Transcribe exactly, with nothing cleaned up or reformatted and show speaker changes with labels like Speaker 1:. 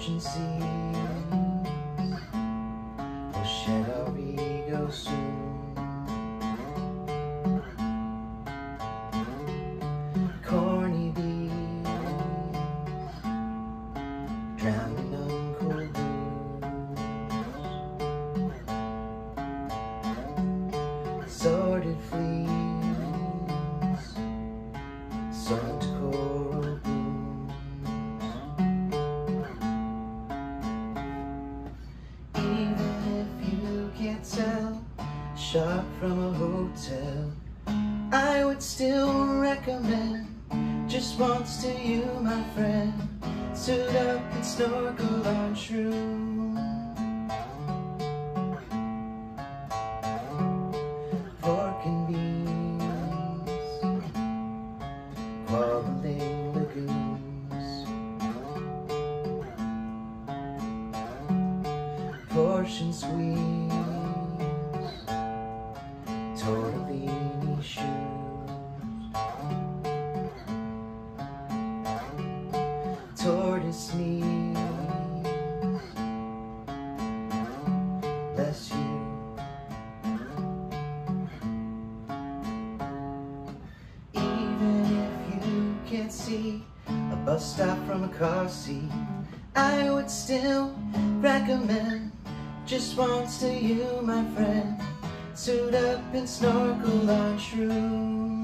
Speaker 1: ocean seas will shed our ego soon. Corny bees drowning uncool blues. Sorted fleas sewn to coral blooms. Even if you can't tell a shot from a hotel, I would still recommend just once to you, my friend. Suit up and snorkel on Shrooms. Pork and beans, Quarreling legumes, portion squeeze, Tortellini shoes, tortoise knees, bless you. Can't see a bus stop from a car seat, I would still recommend just once to you, my friend. Suit up and snorkel on Shrooms.